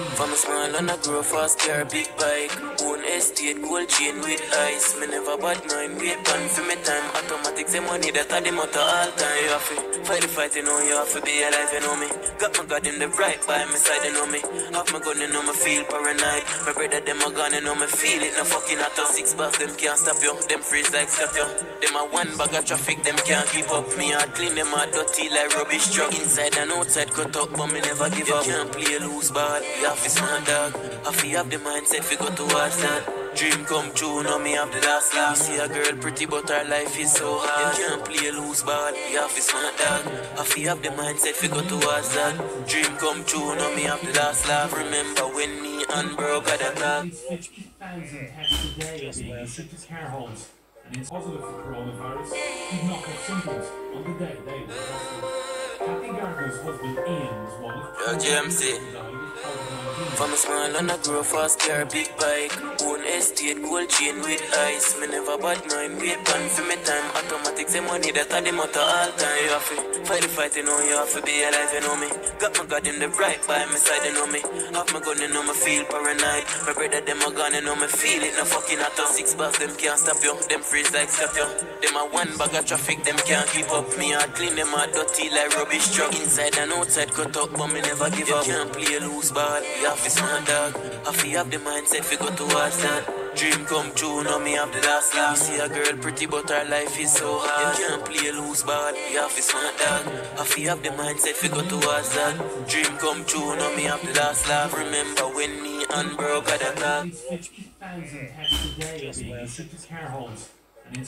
From a small and I grow fast, car, big bike. Own estate, gold chain with ice. Me never bad mind, wait pan for me time. Automatic, say money that I the motor all time. You have to fight the fight, you know, you have to be alive, you know me. Got my God in the right by my side, you know me. Have my gun, you know me, feel paranoid. My brother, them are gone, you know me, feel it. No fucking at all, 6 bars, them can't stop you. Them freeze like stop you. Them a one bag of traffic, them can't keep up. Me a clean, them a dirty like rubbish truck. Inside and outside cut up, but me never give up. You can't play a loose ball, you have to smart dog. I feel have the mindset, we go towards that. Dream come true, now me have the last laugh. See a girl pretty, but her life is so hard. You can't play a loose ball, you have to smart dog. I feel have the mindset, we go towards that. Dream come true, now me have the last laugh. Remember when me and bro got a talk. 50,000 tests a day are being shipped to care homes, and it's positive for coronavirus. Did not have symptoms on the day they were hospital. Kathy Gardner's husband Ian was one of GMC. From a small and I grow fast, car, big bike. Own estate, gold chain with ice. Me never bad mind, wait pan for me time. Automatic, say money that I the motor all time. You have to fight the fight, you know, you have to be alive, you know me. Got my God in the right by my side, you know me. Have my gun, you know me, feel paranoid. My brother, them are gone, you know me, feel it. No fucking at all, 6 bars, them can't stop you. Them freeze like stop you. Them a one bag of traffic, them can't keep up. Me a clean, them a dirty like rubbish truck. Inside and outside cut up, but me never give up. You can't play a loose ball, you have to smart dog. I feel have the mindset, we go towards that. Dream come true, now me have the last laugh. See a girl pretty, but her life is so hard. You can't play a loose ball, you have to smart dog. I feel have the mindset, we go towards that. Dream come true, now me have the last laugh. Remember when me and bro got a talk. 50,000 tests a day are being shipped to care homes.